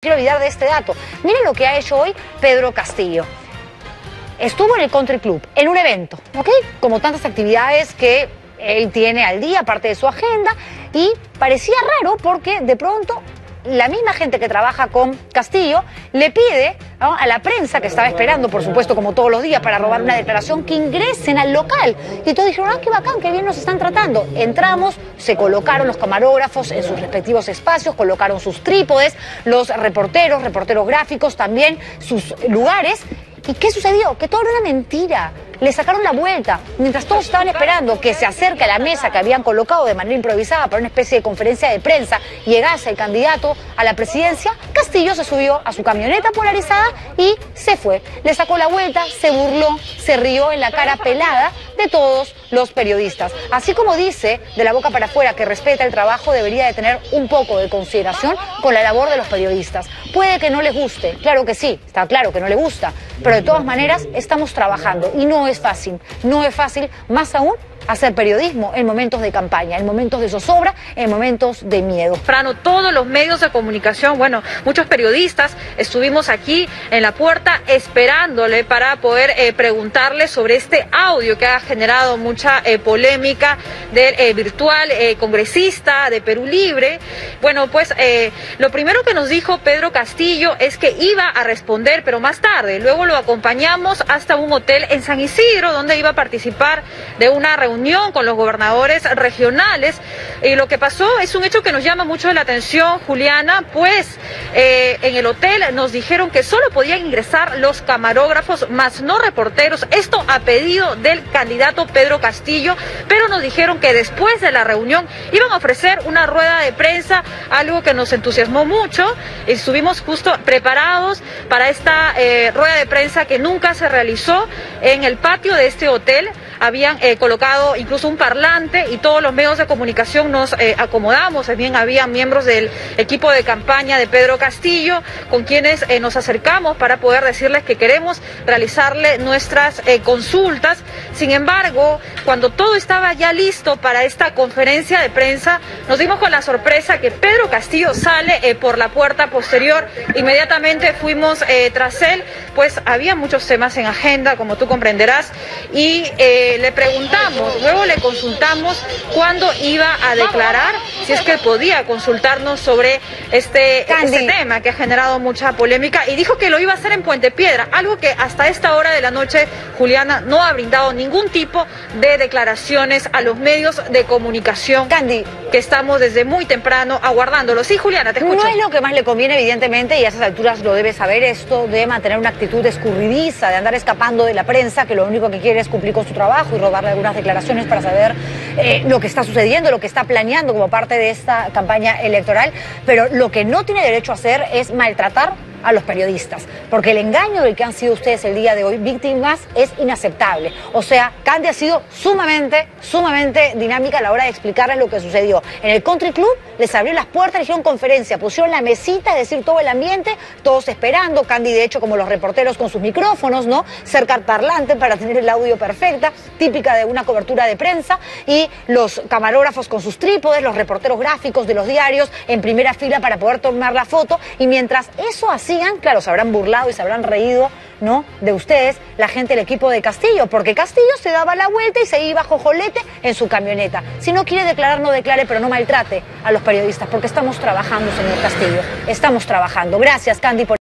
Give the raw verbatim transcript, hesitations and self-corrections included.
quiero olvidar de este dato. Miren lo que ha hecho hoy Pedro Castillo. Estuvo en el Country Club, en un evento, ¿ok? Como tantas actividades que él tiene al día, aparte de su agenda, y parecía raro porque de pronto la misma gente que trabaja con Castillo le pide, ¿no?, a la prensa, que estaba esperando, por supuesto, como todos los días, para robar una declaración, que ingresen al local. Y todos dijeron, ah, qué bacán, qué bien nos están tratando. Entramos, se colocaron los camarógrafos en sus respectivos espacios, colocaron sus trípodes, los reporteros, reporteros gráficos también, sus lugares. ¿Y qué sucedió? Que todo era una mentira. Le sacaron la vuelta. Mientras todos estaban esperando que se acerque a la mesa que habían colocado de manera improvisada para una especie de conferencia de prensa, llegase el candidato a la presidencia, Castillo se subió a su camioneta polarizada y se fue. Le sacó la vuelta, se burló, se rió en la cara pelada de todos los periodistas. Así como dice de la boca para afuera que respeta el trabajo, debería de tener un poco de consideración con la labor de los periodistas. Puede que no les guste, claro que sí, está claro que no le gusta, pero de todas maneras estamos trabajando y no es fácil, no es fácil, más aún hacer periodismo en momentos de campaña, en momentos de zozobra, en momentos de miedo. Frano, todos los medios de comunicación, bueno, muchos periodistas estuvimos aquí en la puerta esperándole para poder eh, preguntarle sobre este audio que ha generado mucha eh, polémica del eh, virtual eh, congresista de Perú Libre. Bueno, pues eh, lo primero que nos dijo Pedro Castillo es que iba a responder, pero más tarde. Luego lo acompañamos hasta un hotel en San Isidro, donde iba a participar de una reunión con los gobernadores regionales. Y lo que pasó es un hecho que nos llama mucho la atención, Juliana, pues eh, en el hotel nos dijeron que solo podían ingresar los camarógrafos, más no reporteros, esto a pedido del candidato Pedro Castillo, pero nos dijeron que después de la reunión iban a ofrecer una rueda de prensa, algo que nos entusiasmó mucho. Estuvimos justo preparados para esta eh, rueda de prensa que nunca se realizó. En el patio de este hotel habían eh, colocado incluso un parlante y todos los medios de comunicación nos eh, acomodamos. También había miembros del equipo de campaña de Pedro Castillo con quienes eh, nos acercamos para poder decirles que queremos realizarle nuestras eh, consultas. Sin embargo, cuando todo estaba ya listo para esta conferencia de prensa, nos dimos con la sorpresa que Pedro Castillo sale eh, por la puerta posterior. Inmediatamente fuimos eh, tras él, pues había muchos temas en agenda, como tú comprenderás, y eh, le preguntamos, luego le consultamos cuándo iba a declarar, si es que podía consultarnos sobre este, este tema que ha generado mucha polémica, y dijo que lo iba a hacer en Puente Piedra, algo que hasta esta hora de la noche, Juliana, no ha brindado ningún tipo de declaraciones a los medios de comunicación, Candy, que estamos desde muy temprano aguardándolo. Sí, Juliana, te escucho. No es lo que más le conviene, evidentemente, y a esas alturas lo debe saber, esto de mantener una actitud escurridiza, de andar escapando de la prensa, que lo único que quiere es cumplir con su trabajo y robarle algunas declaraciones para saber eh, lo que está sucediendo, lo que está planeando como parte de esta campaña electoral. Pero lo que no tiene derecho a hacer es maltratar a los periodistas, porque el engaño del que han sido ustedes el día de hoy víctimas es inaceptable. O sea, Candy ha sido sumamente, sumamente dinámica a la hora de explicarles lo que sucedió. En el Country Club les abrió las puertas, le hicieron conferencia, pusieron la mesita, es decir, todo el ambiente, todos esperando, Candy de hecho como los reporteros con sus micrófonos, ¿no? Cerca al parlante para tener el audio perfecta, típica de una cobertura de prensa, y los camarógrafos con sus trípodes, los reporteros gráficos de los diarios en primera fila para poder tomar la foto, y mientras eso hacía, claro, se habrán burlado y se habrán reído, ¿no?, de ustedes, la gente del equipo de Castillo, porque Castillo se daba la vuelta y se iba jojolete en su camioneta. Si no quiere declarar, no declare, pero no maltrate a los periodistas, porque estamos trabajando, señor Castillo, estamos trabajando. Gracias, Candy, por